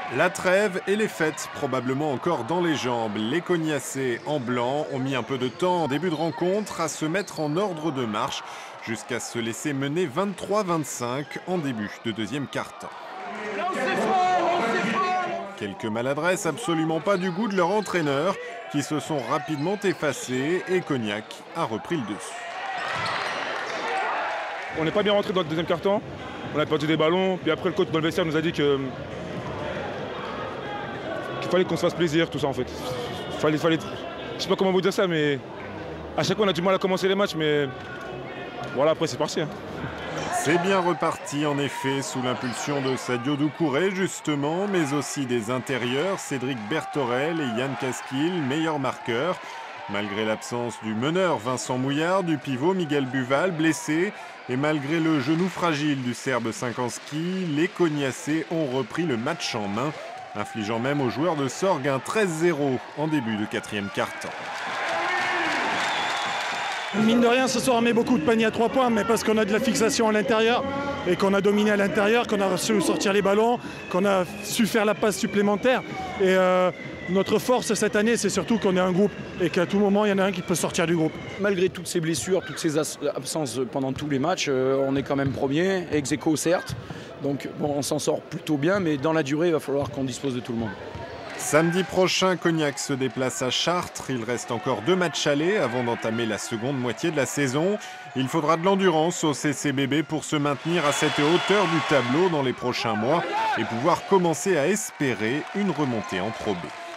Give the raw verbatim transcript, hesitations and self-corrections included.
La trêve et les fêtes, probablement encore dans les jambes. Les Cognacés en blanc ont mis un peu de temps en début de rencontre à se mettre en ordre de marche jusqu'à se laisser mener vingt-trois à vingt-cinq en début de deuxième quart-temps. Quelques maladresses absolument pas du goût de leur entraîneur qui se sont rapidement effacées et Cognac a repris le dessus. On n'est pas bien rentré dans le deuxième quart-temps, on a perdu des ballons, puis après le coach dans le vestiaire nous a dit que qu'il fallait qu'on se fasse plaisir, tout ça en fait. Fallait, fallait, je sais pas comment vous dire ça, mais à chaque fois on a du mal à commencer les matchs, mais voilà, après c'est parti. Hein. C'est bien reparti en effet sous l'impulsion de Sadio Doucouré justement, mais aussi des intérieurs, Cédric Berthorel et Yann Casquille, meilleurs marqueurs. Malgré l'absence du meneur Vincent Mouillard, du pivot Miguel Buval, blessé, et malgré le genou fragile du Serbe Cinquanski, les Cognacés ont repris le match en main, infligeant même aux joueurs de Sorgue un treize zéro en début de quatrième quart-temps. Mine de rien, ce soir on met beaucoup de paniers à trois points, mais parce qu'on a de la fixation à l'intérieur et qu'on a dominé à l'intérieur, qu'on a su sortir les ballons, qu'on a su faire la passe supplémentaire. Et euh, notre force cette année, c'est surtout qu'on est un groupe et qu'à tout moment, il y en a un qui peut sortir du groupe. Malgré toutes ces blessures, toutes ces absences pendant tous les matchs, euh, on est quand même premier, ex aequo certes. Donc bon, on s'en sort plutôt bien, mais dans la durée, il va falloir qu'on dispose de tout le monde. Samedi prochain, Cognac se déplace à Chartres. Il reste encore deux matchs allés avant d'entamer la seconde moitié de la saison. Il faudra de l'endurance au C C B B pour se maintenir à cette hauteur du tableau dans les prochains mois et pouvoir commencer à espérer une remontée en Pro B.